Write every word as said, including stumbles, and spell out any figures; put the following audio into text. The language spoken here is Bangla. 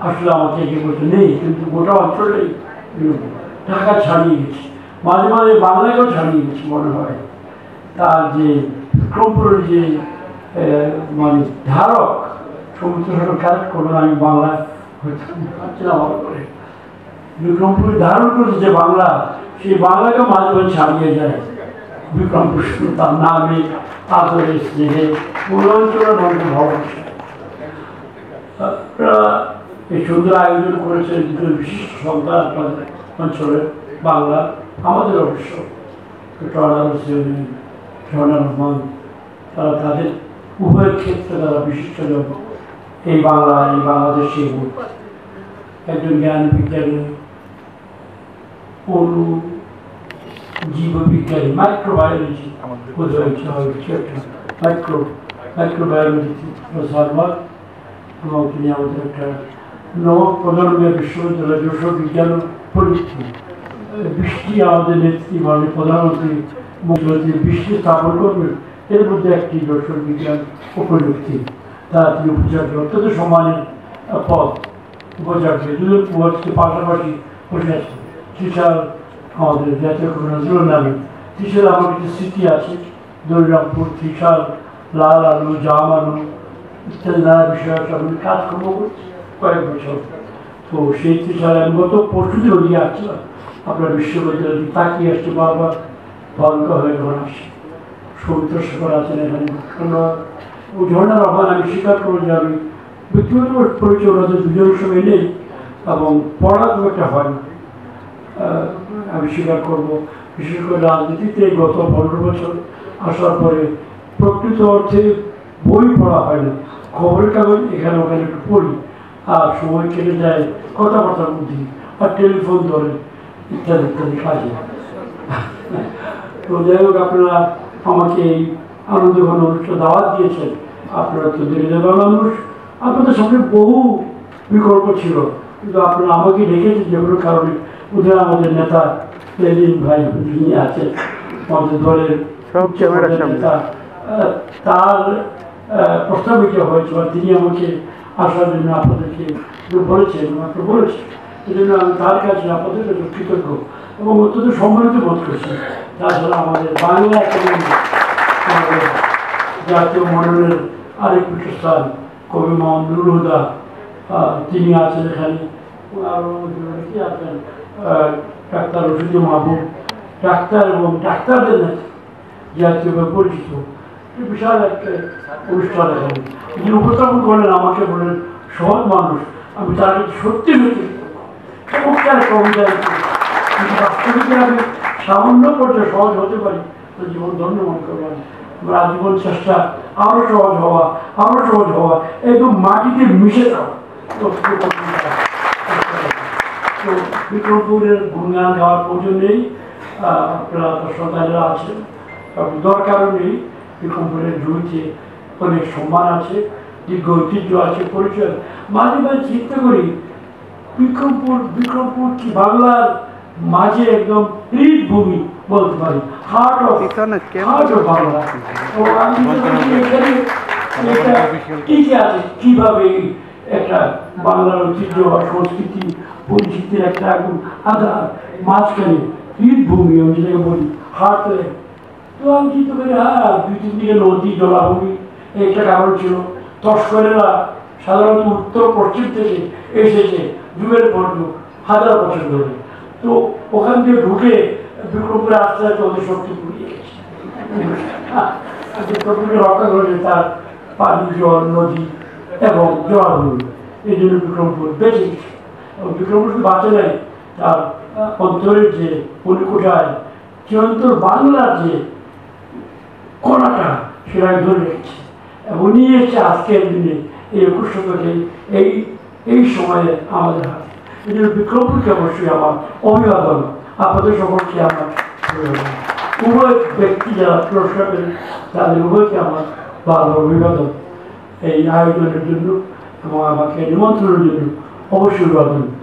আসলে আমাকে এগিয়ে বলতে নেই, কিন্তু গোটা অঞ্চলেই ঢাকা ছাড়িয়ে গেছে, মাঝে মাঝে বাংলাকেও ছাড়িয়ে গেছে মনে হয়। তার যে বিক্রমপুরের যে মানে ধারক, সমুদ্র সড়ক কালেক্ট করবেন, আমি বাংলায় পাচ্ছিলাম আমার করে, বিক্রমপুরে ধারণ করেছে যে বাংলা, সেই বাংলাকে মাঝে মাঝে ছাড়িয়ে যায় বিক্রমপুর তার নামে আদরে স্নেহে পূর্বাঞ্চলের মধ্যে ভবন। এই সুন্দর আয়োজন করেছে দুটো বিশিষ্ট সন্তান আপনাদের অঞ্চলে বাংলা, আমাদের অবশ্য রহমান, তারা তাদের উভয় ক্ষেত্রে তারা বিশিষ্ট জন। এই বাংলা, এই বাংলাদেশে একজন জ্ঞান বিজ্ঞানী, অনু জীববিজ্ঞানী, মাইক্রোবায়োলজি মাইক্রো মাইক্রোবায়োলজি প্রসারবাদ, এবং তিনি আমাদের একটা নব প্রজন্মের বিশ্ববিদ্যালয় যশোর বিজ্ঞান প্রযুক্তি, বৃষ্টি আমাদের নেত্রী মানে প্রধানমন্ত্রী মুখ্যমন্ত্রী বৃষ্টি স্থাপন করবেন, এর মধ্যে একটি যশোর বিজ্ঞান ও প্রযুক্তি, তারা তিনি উপাচার্য, অত্যন্ত সম্মানের পদ উপাচার্য, দুজন উপাচার্যের পাশাপাশি বসে আছে। ত্রিশাল আমাদের জাতীয় কবি নজরুল নামে, ত্রিশাল আমার কিছু স্মৃতি আছে, দরিরামপুর, ত্রিশাল, লাল আলু, জাম আলু ইত্যাদি নানা বিষয় আছে। আমি কাজকর্ম করছি কয়েক বছর, তো সেই ত্রিশাল আমি গত পরশু দিনও নিয়ে আসছিলাম আপনার বিশ্ববিদ্যালয় তাকিয়ে আসছে, বারবার বন্ধ হয়ে ঘর আসে। সৌমিত্র শেখর আছেন এখানে, ঝর্ণা রহমান, আমি স্বীকার করবো যে আমি ব্যক্তিগত পরিচয় ওনাদের দুজনের সঙ্গে নেই এবং পড়া খুব একটা হয় না, আমি স্বীকার করবো। বিশেষ করে রাজনীতিতে গত পনেরো বছর আসার পরে প্রকৃত অর্থে বই পড়া হয় না, খবরের কাগজ এখানে ওখানে একটু পড়ি, আর সময় কেটে যায় কথাবার্তার মধ্যে, আর টেলিফোন ধরে ইত্যাদি ইত্যাদি কাজে। তো যাই হোক, আপনারা আমাকে এই আনন্দ ঘন অনুষ্ঠান দাওয়াত দিয়েছেন, আপনারা তো দেশের মানুষ, আপনাদের সঙ্গে বহু বিকল্প ছিল, কিন্তু আপনারা আমাকে ডেকেছেন যে কোনো কারণে। উদয় আমাদের নেতা লেলিন ভাই যিনি আছেন আমাদের দলের নেতা, তার প্রস্তাবিত হয়েছে, তিনি আমাকে আসার জন্য আপনাদেরকে বলেছেন, আপনার বলেছেন, এই জন্য আমি তার কাছে আপনাদের কাছে কৃতজ্ঞ এবং অত্যন্ত সম্মানিত বোধ করছি। তাছাড়া আমাদের বাংলা একাডেমি, আমাদের জাতীয় মন্ডলের আরেক পীঠস্থান কবি মোহাম্মদ নুরুল হুদা, তিনি আছেন এখানে, আরও কি আছেন ডাক্তার রশিদুল মাহবুব, ডাক্তার এবং ডাক্তারদের জাতীয়ভাবে পরিচিত, বিশাল একটা অনুষ্ঠান এখানে যিনি উপস্থাপন করলেন, আমাকে বললেন সহজ মানুষ, আমি তাকে সত্যি সত্যি চমৎকার কবিতা, বাস্তবিকে আমি সামান্য পর্যায়ে সহজ হতে পারি, তো জীবন ধন্য মনে করবেন। আমার আজীবন চেষ্টা আরও সহজ হওয়া, আরও সহজ হওয়া, একদম মাটিতে মিশে যাওয়া। তো বিক্রমপুরের গুণগান গাওয়ার প্রয়োজন নেই, আপনারা সন্তানেরা আছেন, দরকারও নেই। বিক্রমপুরের জুড়িতে অনেক সম্মান আছে, দীর্ঘ ঐতিহ্য আছে, পরিচয়। মাঝে মাঝে চিন্তা করি বিক্রমপুর বিক্রমপুর কি বাংলার মাঝে একদম হৃদভূমি বলতে পারি, heart of heart of Bangla. তো আমি টিকে আছে কিভাবে একটা বাংলার ঐতিহ্য বা সংস্কৃতি পরিচিতির একটা একদম আধার মাঝখানে হৃদভূমি, আমি যেটাকে বলি হার্ট। তো আমি চিন্তা করি হ্যাঁ, দুই তিন দিকে নদী জলাভূমি একটা কারণ ছিল। তস্করেরা সাধারণত উত্তর পশ্চিম থেকে এসেছে যুগের পর যুগ, হাজার বছর ধরে। তো ওখান থেকে ঢুকে বিক্রমপুরে আস্তে আস্তে ওদের শক্তি পুড়িয়ে গেছে। বিক্রমপুরকে রক্ষা করেছে তার পানি, জল, নদী এবং জলাভূমি, এই জন্য বিক্রমপুর বেঁচে গেছে। এবং বিক্রমপুর শুধু বাঁচে নাই, তার অন্তরের যে পরিকোঠায় চিরন্তর বাংলার যে কণাটা সেটা ধরে রেখেছে। উনি এসেছে আজকের দিনে এই একুশ শতকে এই এই সময়ে আমাদের হাতে। এই জন্য বিক্রমপুরকে অবশ্যই আমার অভিবাদন, আপনাদের সকলকে আমার উভয় ব্যক্তি যারা পুরস্কার পেলেন তাদের উভয়কে আমার ভালো অভিবাদন এই আয়োজনের জন্য এবং আমাকে নিমন্ত্রণের জন্য অবশ্যই অভিবাদন।